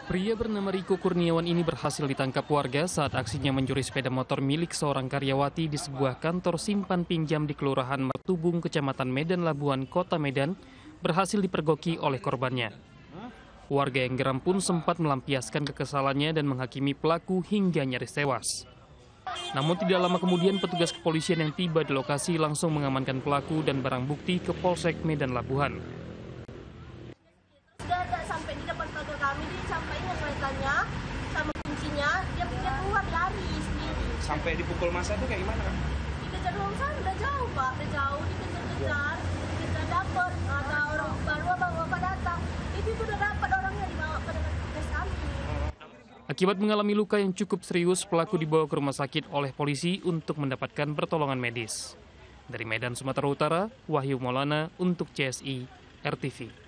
Pria bernama Riko Kurniawan ini berhasil ditangkap warga saat aksinya mencuri sepeda motor milik seorang karyawati di sebuah kantor simpan pinjam di Kelurahan Martubung, Kecamatan Medan Labuan, Kota Medan, berhasil dipergoki oleh korbannya. Warga yang geram pun sempat melampiaskan kekesalannya dan menghakimi pelaku hingga nyaris tewas. Namun tidak lama kemudian petugas kepolisian yang tiba di lokasi langsung mengamankan pelaku dan barang bukti ke Polsek Medan Labuhan. Sampai di depan kantor kami, disampaikan keretanya sama kuncinya, dia keluar lari sendiri. Sampai dipukul masa tuh kayak gimana kan? Dikejar orang sana, udah jauh Pak, udah jauh, dikejar, kita dapat, ada orang baru bapak datang, itu udah dapat orangnya dibawa ke dekat petugas kami. Akibat mengalami luka yang cukup serius, pelaku dibawa ke rumah sakit oleh polisi untuk mendapatkan pertolongan medis. Dari Medan, Sumatera Utara, Wahyu Maulana untuk CSI RTV.